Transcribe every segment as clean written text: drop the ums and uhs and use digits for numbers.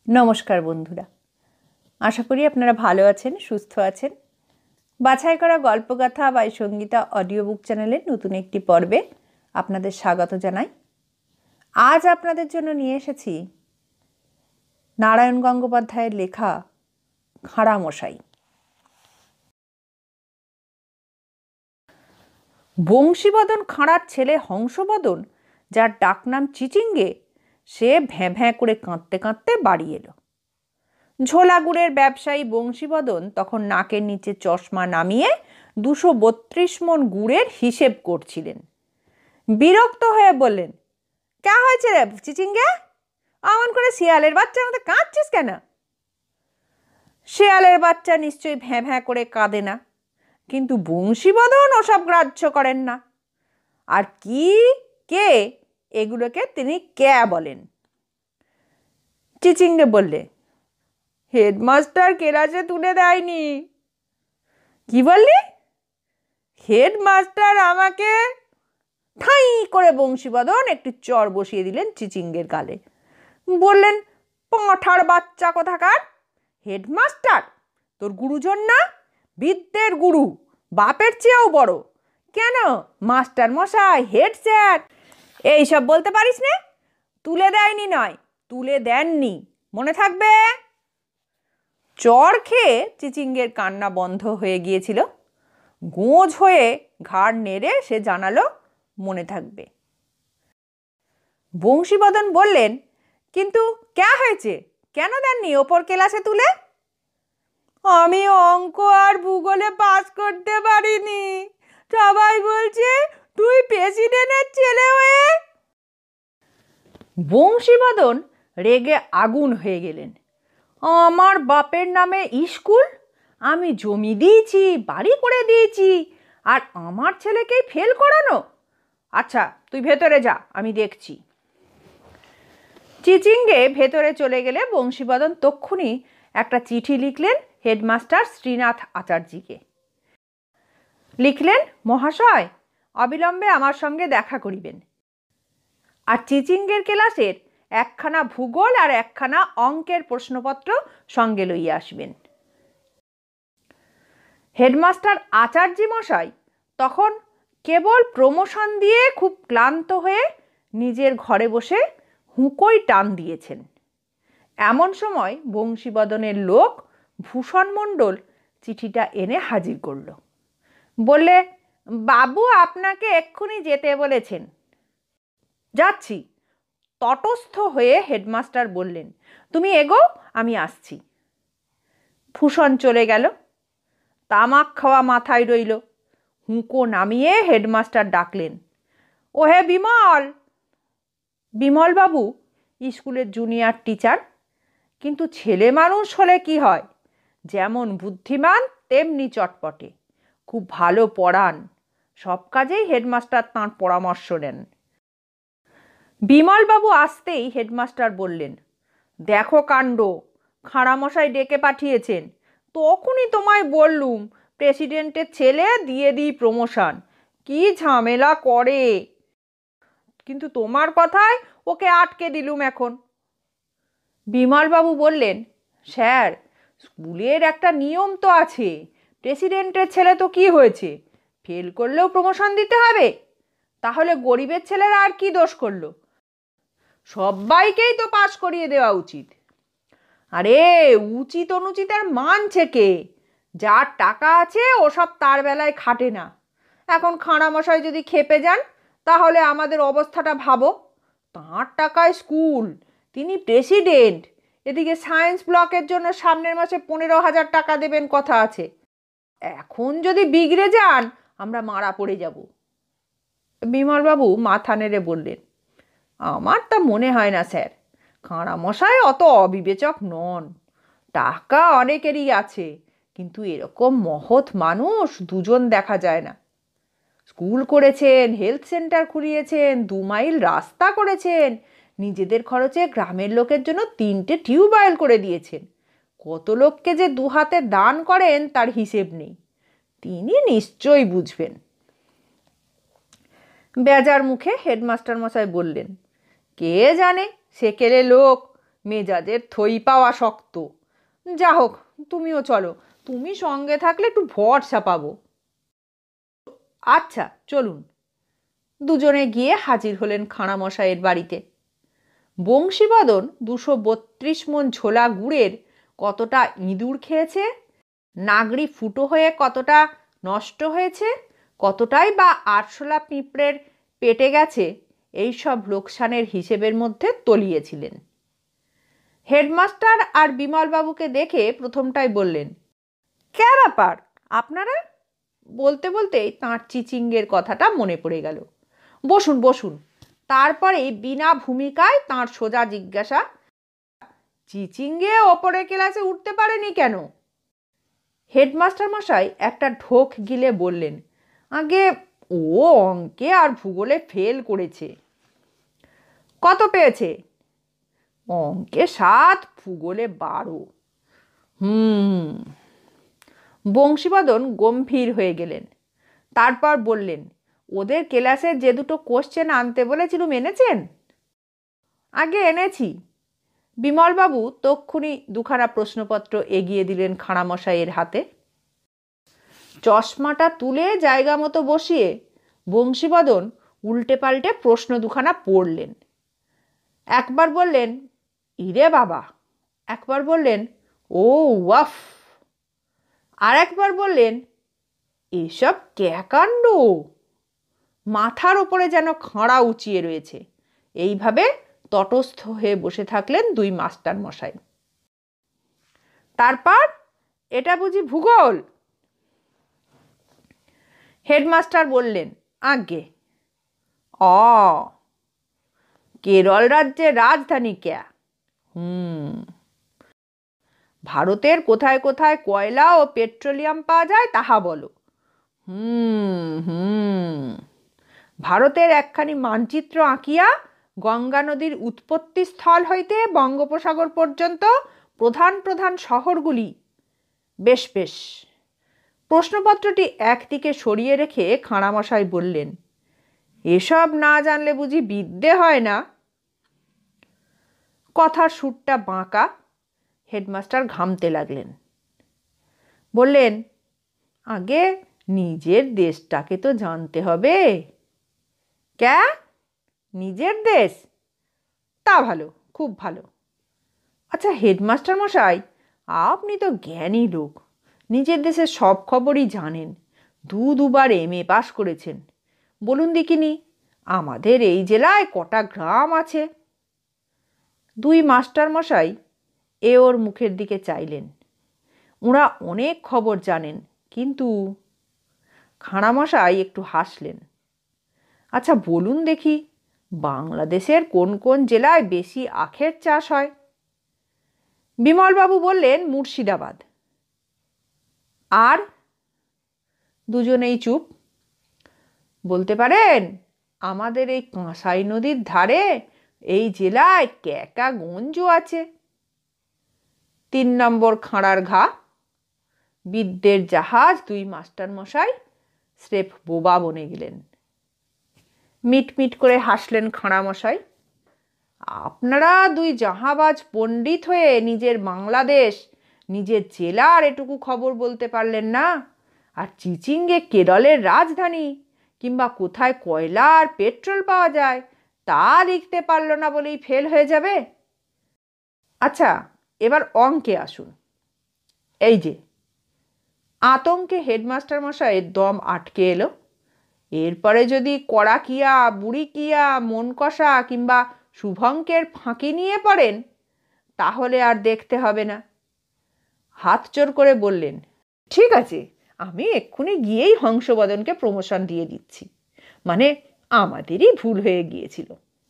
নমস্কার বন্ধুরা, আশা করি আপনারা ভালো আছেন, সুস্থ আছেন। বাছাই করা গল্পগাথা বাই সঙ্গীতা অডিও বুক চ্যানেলের নতুন একটি পর্বে আপনাদের স্বাগত জানাই। আজ আপনাদের জন্য নিয়ে এসেছি নারায়ণ গঙ্গোপাধ্যায়ের লেখা খাঁড়ামশাই। বংশীবদন খাঁড়ার ছেলে হংসবদন, যার ডাকনাম চিচিঙ্গে, সে ভ্যাঁ ভ্যাঁ করে কাঁদতে কাঁদতে বাড়ি এলো। ঝোলা গুড়ের ব্যবসায়ী বংশীবদন তখন নাকের নিচে চশমা নামিয়ে 232 মণ গুড়ের হিসেব করছিলেন। বিরক্ত হয়ে বললেন, কে হয়েছে রে চিচিঙ্গে? অমন করে শিয়ালের বাচ্চার মতো কাঁদছিস কেন? শিয়ালের বাচ্চা নিশ্চয়ই ভ্যাঁ ভ্যাঁ করে কাঁদে না, কিন্তু বংশীবদন ওসব গ্রাহ্য করেন না। আর কি কে এগুলোকে তিনি কে বলেন। চিচিঙ্গে বললে, হেডমাস্টার ক্লাসে তুলে দেয়নি। কি বললি? হেডমাস্টার আমাকে। ঠাঁই করে বংশীবদন একটি চর বসিয়ে দিলেন চিচিঙ্গের গালে। বললেন, পাঁঠার বাচ্চা কোথাকার! হেডমাস্টার তোর গুরুজন না, বিদ্যের গুরু, বাপের চেয়েও বড়। কেন মাস্টার মশাই, হেড স্যার এইসব বলতে পারিস না? তুলে দেয়নি নয়, তুলে দেননি, মনে থাকবে। চর খেয়ে চিচিঙ্গের কান্না বন্ধ হয়ে গিয়েছিল। গোঁজ হয়ে ঘাড় নেড়ে সে জানালো, মনে থাকবে। বংশীবদন বললেন, কিন্তু কে হয়েছে, কেন দেননি ওপর ক্লাসে তুলে? আমি অঙ্ক আর ভূগোলে পাস করতে পারিনি, সবাই বলছে তুই প্রেসিডেন্টের ছেলে হয়ে। বংশীবদন রেগে আগুন হয়ে গেলেন। আমার বাপের নামে স্কুল, আমি জমি দিয়েছি, বাড়ি করে দিয়েছি, আর আমার ছেলেকেই ফেল করানো? আচ্ছা তুই ভেতরে যা, আমি দেখছি। চিচিঙ্গে ভেতরে চলে গেলে বংশীবদন তক্ষুনি একটা চিঠি লিখলেন হেডমাস্টার শ্রীনাথ আচার্যকে। লিখলেন, মহাশয়, অবিলম্বে আমার সঙ্গে দেখা করিবেন, আর চিচিঙ্গের ক্লাসের একখানা ভূগোল আর একখানা অঙ্কের প্রশ্নপত্র সঙ্গে লইয়া আসবেন। হেডমাস্টার আচার্য মশাই তখন কেবল প্রমোশন দিয়ে খুব ক্লান্ত হয়ে নিজের ঘরে বসে হুঁকোই টান দিয়েছেন। এমন সময় বংশীবদনের লোক ভূষণ মণ্ডল চিঠিটা এনে হাজির করল। বললে, বাবু আপনাকে এক্ষুনি যেতে বলেছেন। যাচ্ছি, তটস্থ হয়ে হেডমাস্টার বললেন। তুমি এগো, আমি আসছি। ভূষণ চলে গেল। তামাক খাওয়া মাথায় রইল। হুঁকো নামিয়ে হেডমাস্টার ডাকলেন, ও হে বিমল। বিমলবাবু স্কুলের জুনিয়র টিচার, কিন্তু ছেলে মানুষ হলে কি হয়, যেমন বুদ্ধিমান তেমনি চটপটে, খুব ভালো পড়ান, সব কাজেই হেডমাস্টার তাঁর পরামর্শ নেন। বিমলবাবু আসতেই হেডমাস্টার বললেন, দেখো কাণ্ড, খাঁড়ামশাই ডেকে পাঠিয়েছেন। তখনই তোমায় বললুম প্রেসিডেন্টের ছেলে, দিয়ে দিই প্রমোশন, কি ঝামেলা করে, কিন্তু তোমার কথায় ওকে আটকে দিলুম এখন। বিমলবাবু বললেন, স্যার, স্কুলের একটা নিয়ম তো আছে, প্রেসিডেন্টের ছেলে তো কি হয়েছে, ফেল করলেও প্রমোশন দিতে হবে, তাহলে গরিবের ছেলেরা আর কি দোষ করলো? সবাইকেই তো পাস করিয়ে দেওয়া উচিত। আরে উচিত অনুচিত আর মানছে কে? যার টাকা আছে ওসব তার বেলায় খাটে না। এখন খাঁড়ামশাই যদি খেপে যান, তাহলে আমাদের অবস্থাটা ভাবো। তাঁর টাকায় স্কুল, তিনি প্রেসিডেন্ট, এদিকে সায়েন্স ব্লকের জন্য সামনের মাসে 15,000 টাকা দেবেন কথা আছে। এখন যদি বিগড়ে যান, আমরা মারা পড়ে যাব। বিমলবাবু মাথা নেড়ে বললেন, আমার তা মনে হয় না স্যার, খাঁড়ামশাই অত অবিবেচক নন। টাকা অনেকেরই আছে, কিন্তু এরকম মহৎ মানুষ দুজন দেখা যায় না। স্কুল করেছেন, হেলথ সেন্টার খুলিয়েছেন, 2 মাইল রাস্তা করেছেন, নিজেদের খরচে গ্রামের লোকের জন্য 3টে টিউবওয়েল করে দিয়েছেন, কত লোককে যে 2 হাতে দান করেন তার হিসেব নেই। তিনি নিশ্চয়ই বুঝবেন। বেজার মুখে হেডমাস্টার মশাই বললেন, কে জানে, সেকেলে লোক, মেজাজের থই পাওয়া শক্ত। যা হোক, তুমিও চলো, তুমি সঙ্গে থাকলে একটু ভরসা পাবো। আচ্ছা চলুন। দুজনে গিয়ে হাজির হলেন খাঁড়ামশাইয়ের বাড়িতে। বংশীবদন 232 মণ ঝোলা গুড়ের কতটা ইঁদুর খেয়েছে, নাগড়ি ফুটো হয়ে কতটা নষ্ট হয়েছে, কতটাই বা আরশোলা পিঁপড়ের পেটে গেছে, এই সব লোকসানের হিসেবের মধ্যে তলিয়েছিলেন। হেডমাস্টার আর বিমলবাবুকে দেখে প্রথমটাই বললেন, কে ব্যাপার আপনারা? বলতে বলতেই তাঁর চিচিঙ্গের কথাটা মনে পড়ে গেল। বসুন বসুন। তারপরে বিনা ভূমিকায় তাঁর সোজা জিজ্ঞাসা, চিচিঙ্গে ওপরে ক্লাসে উঠতে পারেনি কেন? হেডমাস্টার মশাই একটা ঢোক গিলে বললেন, আগে ও অঙ্কে আর ভূগোলে ফেল করেছে। কত পেয়েছে? অঙ্কে 7, ভূগোলে 12। বংশীবদন গম্ভীর হয়ে গেলেন। তারপর বললেন, ওদের ক্লাসে যে দুটো কোশ্চেন আনতে বলেছিলুম এনেছেন? আগে এনেছি। বিমলবাবু তক্ষুনি দুখানা প্রশ্নপত্র এগিয়ে দিলেন খাঁড়ামশাইয়ের হাতে। চশমাটা তুলে জায়গা মতো বসিয়ে বংশীবদন উল্টে পাল্টে প্রশ্ন দুখানা পড়লেন। একবার বললেন, ইরে বাবা। একবার বললেন, ও ওয়াফ। আর একবার বললেন, এসব ক্যাকাণ্ড। মাথার ওপরে যেন খাঁড়া উঁচিয়ে রয়েছে। এইভাবে তটস্থ হয়ে বসে থাকলেন দুই মাস্টার মশাই। তারপর, এটা বুঝি ভূগোল? হেডমাস্টার বললেন, আজ্ঞে। কেরল রাজ্যের রাজধানী ক্যা? ভারতের কোথায় কোথায় কয়লা ও পেট্রোলিয়াম পাওয়া যায় তাহা বলো। ভারতের একখানি মানচিত্র আঁকিয়া গঙ্গা নদীর উৎপত্তি স্থল হইতে বঙ্গোপসাগর পর্যন্ত প্রধান প্রধান শহরগুলি। বেশ বেশ। প্রশ্নপত্রটি একদিকে সরিয়ে রেখে খাঁড়ামশাই বললেন, এসব না জানলে বুঝি বিদ্যে হয় না? কথার সুরটা বাঁকা। হেডমাস্টার ঘামতে লাগলেন। বললেন, আগে নিজের দেশটাকে তো জানতে হবে। ক্যা? নিজের দেশ? তা ভালো, খুব ভালো। আচ্ছা হেডমাস্টার মশাই, আপনি তো জ্ঞানী লোক, নিজের দেশের সব খবরই জানেন, দুবার MA পাশ করেছেন। বলুন দেখিনি, আমাদের এই জেলায় কটা গ্রাম আছে? দুই মাস্টার মশাই ওর মুখের দিকে চাইলেন। ওরা অনেক খবর জানেন, কিন্তু খাঁড়ামশাই একটু হাসলেন। আচ্ছা বলুন দেখি, বাংলাদেশের কোন কোন জেলায় বেশি আখের চাষ হয়? বিমলবাবু বললেন, মুর্শিদাবাদ। আর? দুজনেই চুপ। বলতে পারেন, আমাদের এই কাঁসাই নদীর ধারে এই জেলায় ক্যাকাগঞ্জও আছে। 3 নম্বর খাঁড়ার ঘা। বিদ্যের জাহাজ দুই মাস্টার মশাই স্রেফ বোবা বনে গেলেন। মিটমিট করে হাসলেন খাঁড়ামশাই। আপনারা দুই জাহাবাজ পণ্ডিত হয়ে নিজের বাংলাদেশ, নিজের জেলার এটুকু খবর বলতে পারলেন না, আর চিচিঙ্গে কেরলের রাজধানী কিংবা কোথায় কয়লা আর পেট্রোল পাওয়া যায় তা লিখতে পারল না বলেই ফেল হয়ে যাবে? আচ্ছা এবার অঙ্কে আসুন। এই যে। আতঙ্কে হেডমাস্টার মশাইয়ের দম আটকে এলো। এরপরে যদি কড়া কিয়া, বুড়ি কিয়া, মন কষা কিংবা শুভঙ্কের ফাঁকি নিয়ে পড়েন, তাহলে আর দেখতে হবে না। হাত জোর করে বললেন, ঠিক আছে, আমি এক্ষুনি গিয়েই হংসবদনকে প্রমোশন দিয়ে দিচ্ছি। মানে আমাদেরই ভুল হয়ে গিয়েছিল।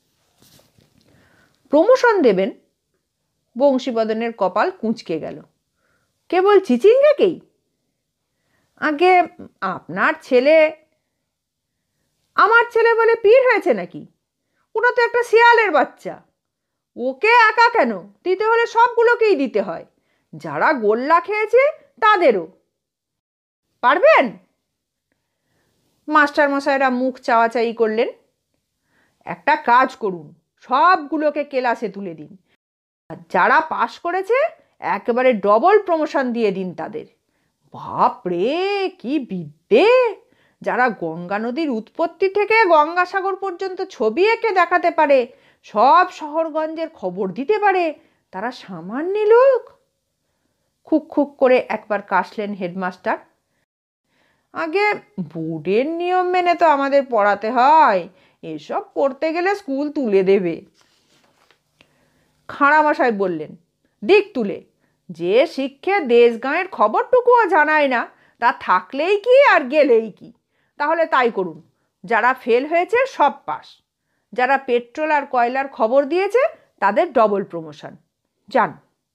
প্রমোশন দেবেন? বংশীবদনের কপাল কুঁচকে গেল। কেবল চিচিঙ্গাকেই? আগে আপনার ছেলে। আমার ছেলে বলে পীর হয়েছে নাকি? ওটা তো একটা শিয়ালের বাচ্চা। ওকে একা কেন, দিতে হলে সবগুলোকেই দিতে হয়, যারা গোল্লা খেয়েছে তাদেরও। পারবেন? মাস্টার মশাইরা মুখ চাওয়াচাই করলেন। একটা কাজ করুন, সবগুলোকে ক্লাসে তুলে দিন, আর যারা পাশ করেছে একেবারে ডবল প্রমোশন দিয়ে দিন তাদের। বাপ রে, কি বিদ্যে! যারা গঙ্গা নদীর উৎপত্তি থেকে গঙ্গাসাগর পর্যন্ত ছবি এঁকে দেখাতে পারে, সব শহরগঞ্জের খবর দিতে পারে, তারা সামান্য লোক? খুক খুক করে একবার কাশলেন হেডমাস্টার। আগে বোর্ডের নিয়ম মেনে তো আমাদের পড়াতে হয়, এসব পড়তে গেলে স্কুল তুলে দেবে। খাঁড়ামশাই বললেন, দিক তুলে, যে শিক্ষে দেশ গাঁয়ের খবরটুকুও জানায় না, তা থাকলেই কি আর গেলেই কি। তাহলে তাই করুন, যারা ফেল হয়েছে সব পাস, যারা পেট্রোল আর কয়লার খবর দিয়েছে তাদের ডবল প্রমোশন। যান।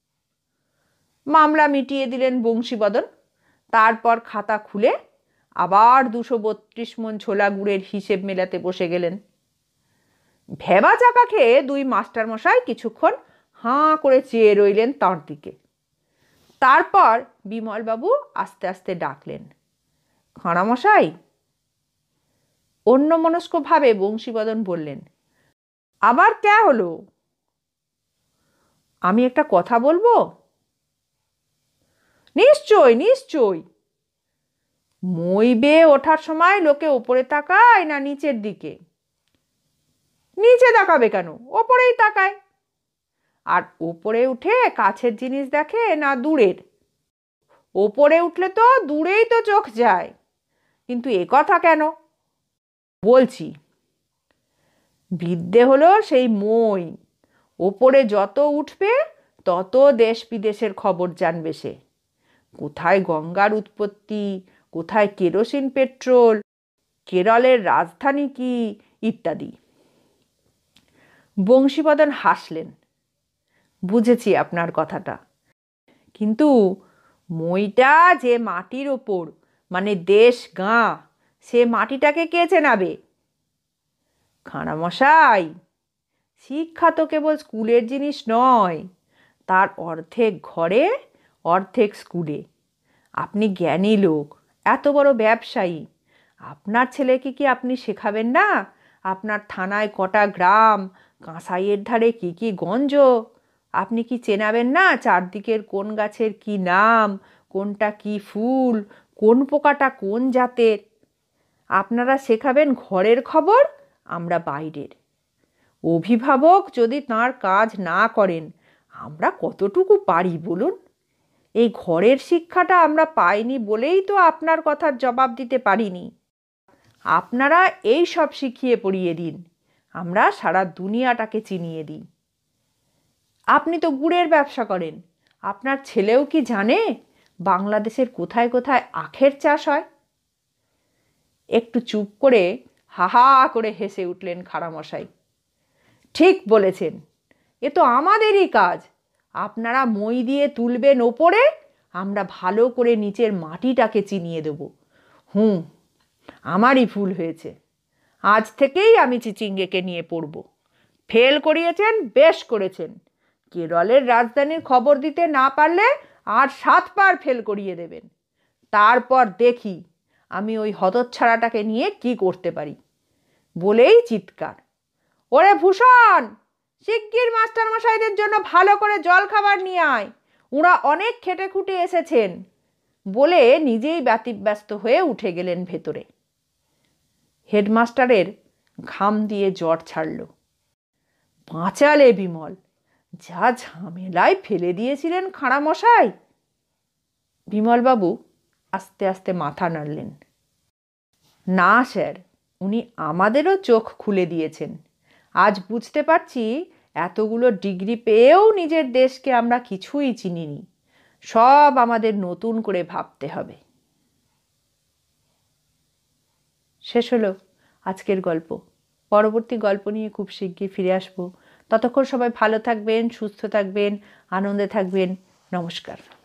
মামলা মিটিয়ে দিলেন বংশীবদন। তারপর খাতা খুলে আবার 232 মণ ছোলা গুড়ের হিসেব মেলাতে বসে গেলেন। ভেবা চাকা খেয়ে দুই মাস্টারমশাই কিছুক্ষণ হাঁ করে চেয়ে রইলেন তাঁর দিকে। তারপর বিমলবাবু আস্তে আস্তে ডাকলেন, খাঁড়ামশাই। অন্যমনস্কভাবে বংশীবদন বললেন, আবার ক্যা হলো? আমি একটা কথা বলবো? নিশ্চয় নিশ্চয়। মই বেয়ে ওঠার সময় লোকে ওপরে তাকায় না নিচের দিকে? নিচে তাকাবে কেন, ওপরেই তাকায়। আর ওপরে উঠে কাছের জিনিস দেখে না দূরের? ওপরে উঠলে তো দূরেই তো চোখ যায়। কিন্তু এ কথা কেন? বলছি, বিদ্যে হলো সেই মই, ওপরে যত উঠবে তত দেশ বিদেশের খবর জানবে সে। কোথায় গঙ্গার উৎপত্তি, কোথায় কেরোসিন পেট্রোল, কেরলের রাজধানী কি, ইত্যাদি। বংশীবদন হাসলেন, বুঝেছি আপনার কথাটা, কিন্তু মইটা যে মাটির ওপর, মানে দেশ গাঁ, সে মাটিটাকে কে চেনাবে? খাঁড়ামশাই, শিক্ষা তো কেবল স্কুলের জিনিস নয়, তার অর্ধেক ঘরে অর্ধেক স্কুলে। আপনি জ্ঞানী লোক, এত বড় ব্যবসায়ী, আপনার ছেলেকে কি আপনি শেখাবেন না আপনার থানায় কটা গ্রাম, কাঁসাইয়ের ধারে কি কি গঞ্জ? আপনি কি চেনাবেন না চারদিকের কোন গাছের কি নাম, কোনটা কি ফুল, কোন পোকাটা কোন জাতের? আপনারা শেখাবেন ঘরের খবর, আমরা বাইরের। অভিভাবক যদি তাঁর কাজ না করেন, আমরা কতটুকু পারি বলুন? এই ঘরের শিক্ষাটা আমরা পাইনি বলেই তো আপনার কথার জবাব দিতে পারিনি। আপনারা এই সব শিখিয়ে পড়িয়ে দিন, আমরা সারা দুনিয়াটাকে চিনিয়ে দিই। আপনি তো গুড়ের ব্যবসা করেন, আপনার ছেলেও কি জানে বাংলাদেশের কোথায় কোথায় আখের চাষ হয়? একটু চুপ করে হা হা করে হেসে উঠলেন খাঁড়ামশাই। ঠিক বলেছেন, এ তো আমাদেরই কাজ। আপনারা মই দিয়ে তুলবেন ওপরে, আমরা ভালো করে নিচের মাটিটাকে চিনিয়ে দেব। আমারই ভুল হয়েছে। আজ থেকেই আমি চিচিঙ্গেকে নিয়ে পড়ব। ফেল করিয়েছেন, বেশ করেছেন। কেরলের রাজধানীর খবর দিতে না পারলে আর 7 বার ফেল করিয়ে দেবেন। তারপর দেখি আমি ওই হতচ্ছাড়াটাকে নিয়ে কি করতে পারি। বলেই চিৎকার, ওরে ভূষণ, শিগগির মাস্টারমশাইদের জন্য ভালো করে জল খাবার নিয়ে আয়, ওরা অনেক খেটে খুঁটে এসেছেন। বলে নিজেই ব্যতিব্যস্ত হয়ে উঠে গেলেন ভেতরে। হেডমাস্টারের ঘাম দিয়ে জ্বর ছাড়ল। বাঁচালে বিমল, যা ঝামেলায় ফেলে দিয়েছিলেন খাঁড়ামশাই। বিমলবাবু আস্তে আস্তে মাথা নাড়লেন। না স্যার, উনি আমাদেরও চোখ খুলে দিয়েছেন। আজ বুঝতে পারছি এতগুলো ডিগ্রি পেয়েও নিজের দেশকে আমরা কিছুই চিনিনি। সব আমাদের নতুন করে ভাবতে হবে। শেষ হলো আজকের গল্প। পরবর্তী গল্প নিয়ে খুব শিগগির ফিরে আসবো। ততক্ষণ সবাই ভালো থাকবেন, সুস্থ থাকবেন, আনন্দে থাকবেন। নমস্কার।